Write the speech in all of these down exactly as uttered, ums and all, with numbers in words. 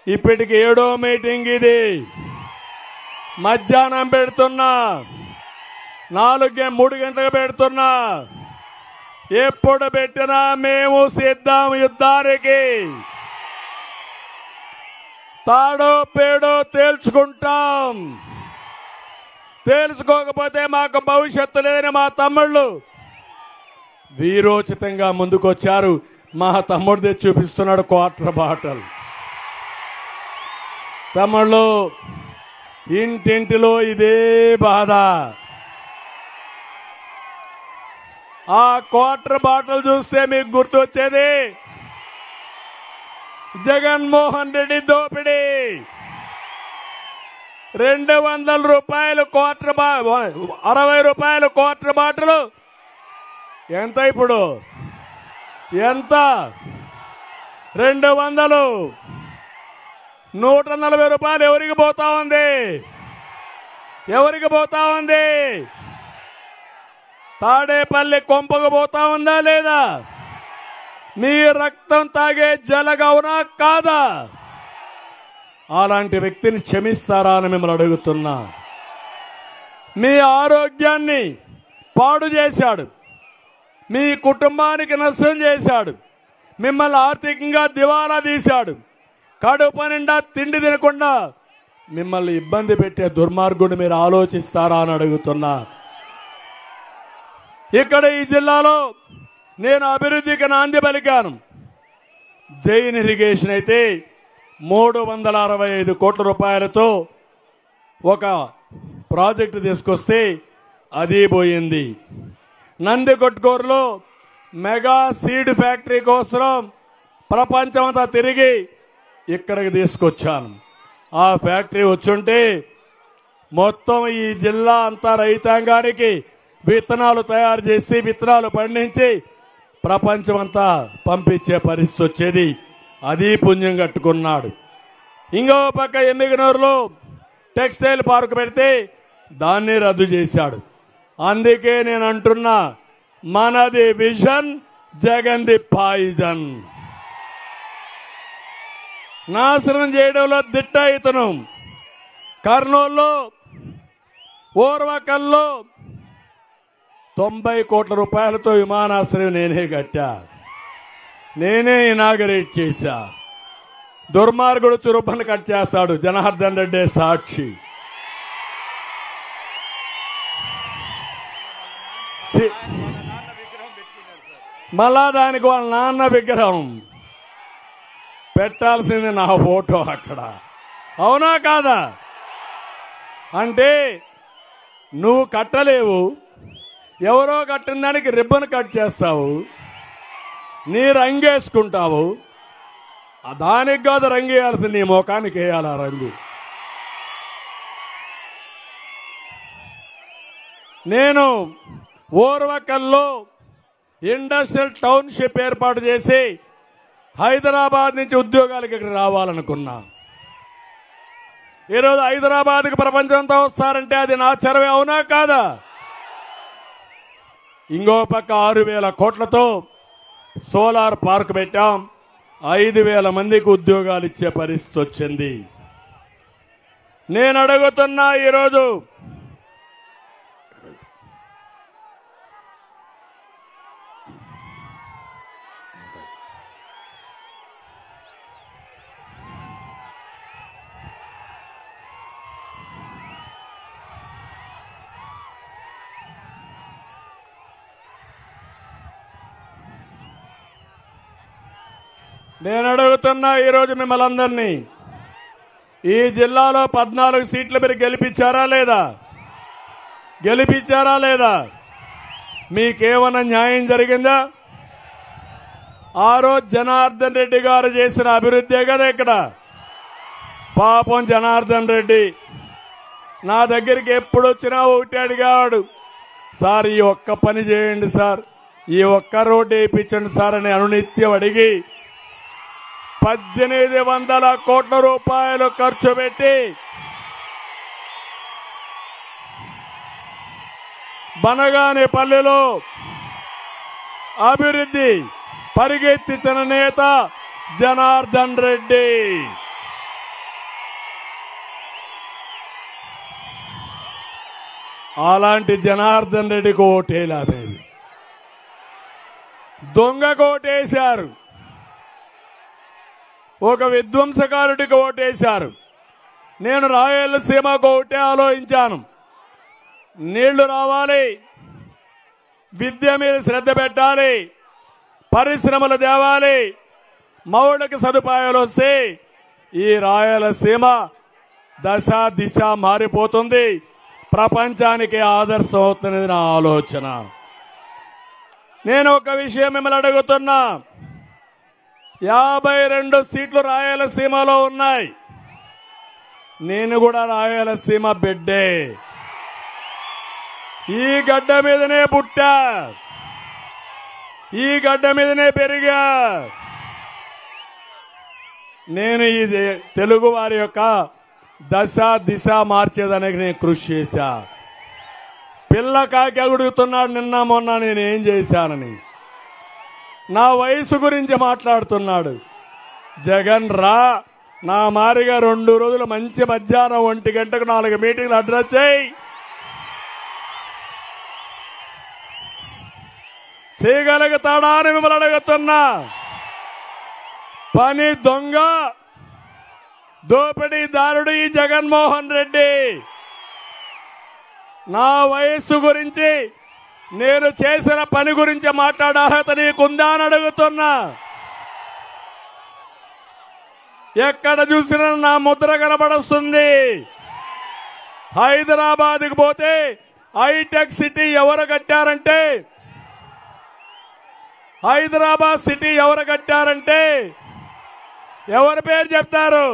ఇప్పటికి ఏడో మీటింగ్ ఇది. మధ్యాహ్నం పెడుతున్నా, నాలుగు మూడు గంటలకు పెడుతున్నా. ఎప్పుడు పెట్టినా మేము సిద్ధం యుద్ధానికి. తాడో పేడో తేల్చుకుంటాం. తేల్చుకోకపోతే మాకు భవిష్యత్తు లేని మా తమ్ముళ్ళు వీరోచితంగా ముందుకొచ్చారు. మా తమ్ముడు తెచ్చి చూపిస్తున్నాడు క్వార్టర్ బాటిల్. తమ్ముళ్ళు, ఇంటింటిలో ఇదే బాధ. ఆ క్వార్టర్ బాటిల్ చూస్తే మీకు గుర్తొచ్చేది జగన్మోహన్ రెడ్డి దోపిడీ. రెండు వందల రూపాయలు క్వార్టర్ బా అరవై రూపాయలు క్వార్టర్ బాటిల్ ఎంత ఇప్పుడు? ఎంత? రెండు వందలు. నూట నలభై రూపాయలు ఎవరికి పోతా ఉంది? ఎవరికి పోతా ఉంది? తాడేపల్లి కొంపకు పోతా ఉందా లేదా? మీ రక్తం తాగే జలగవునా కాదా? అలాంటి వ్యక్తిని క్షమిస్తారా అని మిమ్మల్ని అడుగుతున్నా. మీ ఆరోగ్యాన్ని పాడు చేశాడు, మీ కుటుంబానికి నష్టం చేశాడు, మిమ్మల్ని ఆర్థికంగా దివాలా తీశాడు, కడుపు నిండా తిండి తినకుండా మిమ్మల్ని ఇబ్బంది పెట్టే దుర్మార్గుడు మీరు ఆలోచిస్తారా అని అడుగుతున్నా. ఇక్కడ ఈ జిల్లాలో నేను అభివృద్ధికి నాంది పలికాను. జైన్ ఇరిగేషన్ అయితే మూడు వందల అరవై ఐదు కోట్ల రూపాయలతో ఒక ప్రాజెక్టు తీసుకొస్తే అది పోయింది. నందికొట్కూరులో మెగా సీడ్ ఫ్యాక్టరీ కోసం ప్రపంచమంతా తిరిగి ఇక్కడికి తీసుకొచ్చాను. ఆ ఫ్యాక్టరీ వచ్చుంటే మొత్తం ఈ జిల్లా అంతా రైతాంగానికి విత్తనాలు తయారు చేసి విత్తనాలు పండించి ప్రపంచమంతా పంపించే పరిస్థితి వచ్చేది. అది పుణ్యం కట్టుకున్నాడు. ఇంకో పక్క ఎమ్మిగనూరులో టెక్స్టైల్ పార్క్ పెడితే దాన్ని రద్దు చేశాడు. అందుకే నేను అంటున్నా, మనది విజన్, జగన్ది పాయిజన్. నాశనం చేయడంలో దిట్ట ఇతను. కర్నూలులో ఓర్వకల్లో తొంభై కోట్ల రూపాయలతో విమానాశ్రయం నేనే కట్టా, నేనే ఇనాగరేట్ చేశా. దుర్మార్గుడు చురుపని కట్ చేస్తాడు. జనార్దన్ రెడ్డి సాక్షి. మళ్ళా దానికి వాళ్ళ నాన్న విగ్రహం పెట్టాల్సింది నా ఫోటో అక్కడ. అవునా కాదా? అంటే నువ్వు కట్టలేవు, ఎవరో కట్టిన దానికి రిబ్బన్ కట్ చేస్తావు, నీ రంగేసుకుంటావు. దానికి కాదు రంగు వేయాల్సింది, నీ ముఖానికి వేయాలి ఆ రంగు. నేను ఓర్వకల్లో ఇండస్ట్రియల్ టౌన్షిప్ ఏర్పాటు చేసి హైదరాబాద్ నుంచి ఉద్యోగాలకు ఇక్కడ రావాలనుకున్నా. ఈరోజు హైదరాబాద్కి ప్రపంచంతో వస్తారంటే అది నా చరవే. అవునా కాదా? ఇంకో పక్క ఆరు వేల కోట్లతో సోలార్ పార్క్ పెట్టాం. ఐదు వేల మందికి ఉద్యోగాలు ఇచ్చే పరిస్థితి వచ్చింది. నేను అడుగుతున్నా, ఈరోజు నేను అడుగుతున్నా ఈరోజు మిమ్మల్ని అందరినీ, ఈ జిల్లాలో పద్నాలుగు సీట్లు మీరు గెలిపించారా లేదా? గెలిపించారా లేదా? మీకేమన్నా న్యాయం జరిగిందా? ఆ రోజు జనార్దన్ రెడ్డి గారు చేసిన అభివృద్ధి కదా ఇక్కడ. పాపం జనార్దన్ రెడ్డి నా దగ్గరికి ఎప్పుడు వచ్చినా ఒకటి అడిగాడు, సార్ ఈ ఒక్క పని చేయండి సార్, ఈ ఒక్క రోడ్డు వేయించండి సార్ అని అనునిత్యం అడిగి పద్దెనిమిది వందల కోట్ల రూపాయలు ఖర్చు పెట్టి బనగానేపల్లిలో అభివృద్ధి పరిగెత్తించిన నేత జనార్దన్ రెడ్డి. అలాంటి జనార్దన్ రెడ్డికి ఓటేలాలేదు, దొంగకు ఓటేశారు, ఒక విధ్వంసకారుడికి ఓటేశారు. నేను రాయలసీమకు ఒకటే ఆలోచించాను, నీళ్లు రావాలి, విద్య మీద శ్రద్ధ పెట్టాలి, పరిశ్రమలు తేవాలి, మౌలిక సదుపాయాలు వస్తే ఈ రాయలసీమ దశ దిశ మారిపోతుంది, ప్రపంచానికి ఆదర్శం అవుతున్నది నా ఆలోచన. నేను ఒక విషయం మిమ్మల్ని అడుగుతున్నా, యాభై రెండు సీట్లు రాయలసీమలో ఉన్నాయి. నేను కూడా రాయలసీమ బిడ్డే, ఈ గడ్డ మీదనే పుట్టా, ఈ గడ్డ మీదనే పెరిగా. నేను ఈ తెలుగు వారి యొక్క దశ దిశ మార్చేదానికి నేను కృషి చేశా. పిల్ల కాకి అడుగుతున్నాడు నిన్న మొన్న నేను ఏం చేశానని, నా వయసు గురించి మాట్లాడుతున్నాడు. జగన్ రా, నా మారిగా రెండు రోజులు మంచి మధ్యాహ్నం ఒంటి గంటకు నాలుగు మీటింగ్లు అడ్రస్ చేయి, చేయగలుగుతాడా అని మిమ్మల్ని అడుగుతున్నా. పని దొంగ దోపిడీదారుడు ఈ జగన్మోహన్ రెడ్డి. నా వయస్సు గురించి, నేను చేసిన పని గురించి మాట్లాడే అర్హత నీకుందా అని అడుగుతున్నా. ఎక్కడ చూసినా నా ముద్ర కనబడుస్తుంది. హైదరాబాద్కి పోతే హైటెక్ సిటీ ఎవరు కట్టారంటే, హైదరాబాద్ సిటీ ఎవరు కట్టారంటే ఎవరి పేరు చెప్తారు?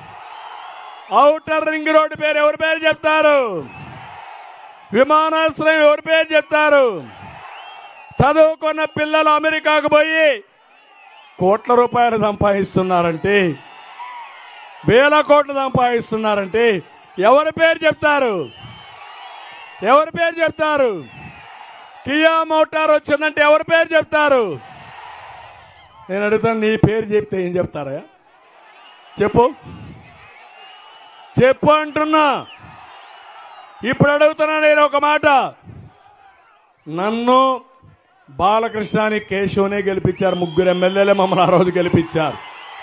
ఔటర్ రింగ్ రోడ్డు పేరు ఎవరి పేరు చెప్తారు? విమానాశ్రయం ఎవరి పేరు చెప్తారు? చదువుకున్న పిల్లలు అమెరికాకు పోయి కోట్ల రూపాయలు సంపాదిస్తున్నారంటే, వేల కోట్లు సంపాదిస్తున్నారంటే ఎవరి పేరు చెప్తారు? ఎవరి పేరు చెప్తారు? కియా మోటార్ వచ్చిందంటే ఎవరి పేరు చెప్తారు? నేను అడుగుతాను, నీ పేరు చెప్తే ఏం చెప్తారా? చెప్పు చెప్పు అంటున్నా. ఇప్పుడు అడుగుతున్నా నేను ఒక మాట, నన్ను బాలకృష్ణని కేశవనే గెలిపించారు, ముగ్గురు ఎమ్మెల్యేలే మమ్మల్ని ఆ రోజు గెలిపించారు.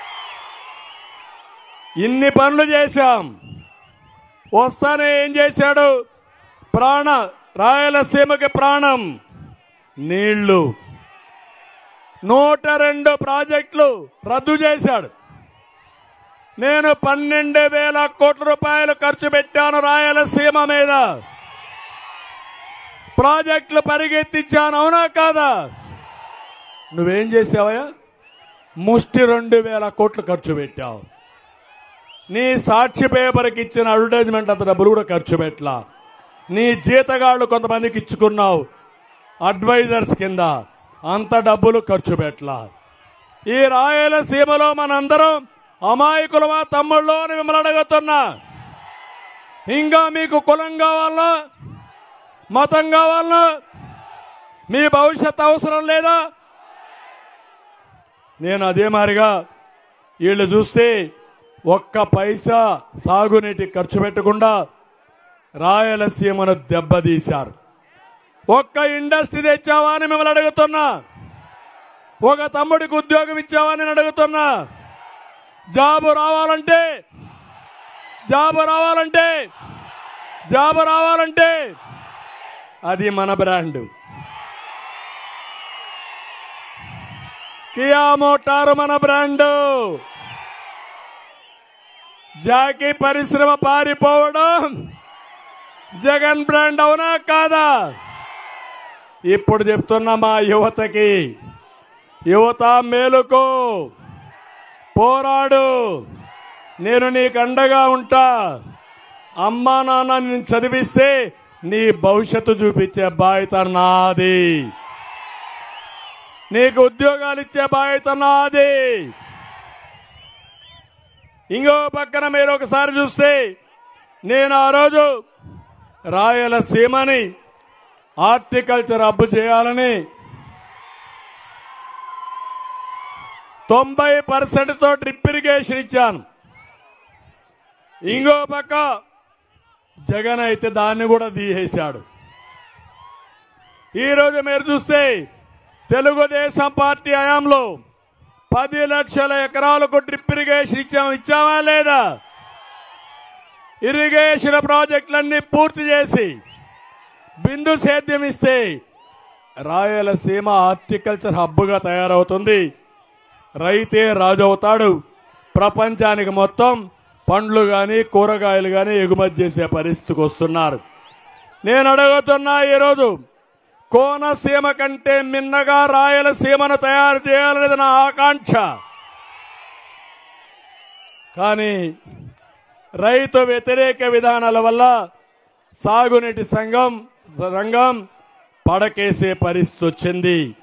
ఇన్ని పనులు చేశాం. వస్తానే ఏం చేశాడు? ప్రాణ రాయలసీమకి ప్రాణం నీళ్లు. నూట రెండు ప్రాజెక్టులు రద్దు చేశాడు. నేను పన్నెండు వేల కోట్ల రూపాయలు ఖర్చు పెట్టాను రాయలసీమ మీద. ప్రాజెక్టులు పరిగెత్తించాను, అవునా కాదా? నువ్వేం చేసావయ్యా? ముష్టి రెండు వేల కోట్లు ఖర్చు పెట్టావు. నీ సాక్షి పేపర్కి ఇచ్చిన అడ్వర్టైజ్మెంట్ అంత డబ్బులు కూడా ఖర్చు పెట్టలా. నీ జీతగాళ్లు కొంతమందికి ఇచ్చుకున్నావు అడ్వైజర్స్ కింద, అంత డబ్బులు ఖర్చు పెట్టలా. ఈ రాయలసీమలో మనందరం అమాయకులమా తమ్ముళ్ళు అని మిమ్మల్ని అడుగుతున్నా. ఇంకా మీకు కులం కావాలనా, మతం కావాలనా, మీ భవిష్యత్ అవసరం లేదా? నేను అదే మారిగా వీళ్ళు చూస్తే ఒక్క పైసా సాగునీటి ఖర్చు పెట్టకుండా రాయలసీమను దెబ్బతీశారు. ఒక్క ఇండస్ట్రీ తెచ్చావా అని మిమ్మల్ని అడుగుతున్నా. ఒక తమ్ముడికి ఉద్యోగం ఇచ్చావా అని అడుగుతున్నా. జాబు రావాలంటే జాబు రావాలంటే జాబు రావాలంటే అది మన బ్రాండ్. కియా మోటారు మన బ్రాండు. జాకీ పరిశ్రమ పారిపోవడం జగన్ బ్రాండ్, అవునా కాదా? ఇప్పుడు చెప్తున్నా మా యువతకి, యువత మేలుకో, పోరాడు, నేను నీకు అండగా ఉంటా. అమ్మా నాన్న నేను చదివిస్తే నీ భవిష్యత్తు చూపించే బాధ్యత నాది, నీకు ఉద్యోగాలు ఇచ్చే బాధ్యత నాది. ఇంకో పక్కన మీరు ఒకసారి చూస్తే, నేను ఆ రోజు రాయలసీమని హార్టికల్చర్ హబ్ చేయాలని తొంభై పర్సెంట్ తో డ్రిప్ ఇరిగేషన్ ఇచ్చాను. ఇంకో పక్క జగన్ అయితే దాన్ని కూడా తీసేశాడు. ఈరోజు మీరు చూస్తే తెలుగుదేశం పార్టీ హయాంలో పది లక్షల ఎకరాలకు డ్రిప్ ఇరిగేషన్ ఇచ్చాం ఇచ్చామా లేదా? ఇరిగేషన్ ప్రాజెక్టులన్నీ పూర్తి చేసి బిందు సేద్యం ఇస్తే రాయలసీమ హార్టికల్చర్ హబ్గా తయారవుతుంది. రైతే రాజు అవుతాడు. ప్రపంచానికి మొత్తం పండ్లు గాని కూరగాయలు గాని ఎగుమతి చేసే పరిస్థితికి వస్తున్నారు. నేను అడుగుతున్నా, ఈరోజు కోనసీమ కంటే మిన్నగా రాయలసీమను తయారు చేయాలనేది నా ఆకాంక్ష. కానీ రైతు వ్యతిరేక విధానాల వల్ల సాగునీటి సంఘం రంగం పడకేసే పరిస్థితి వచ్చింది.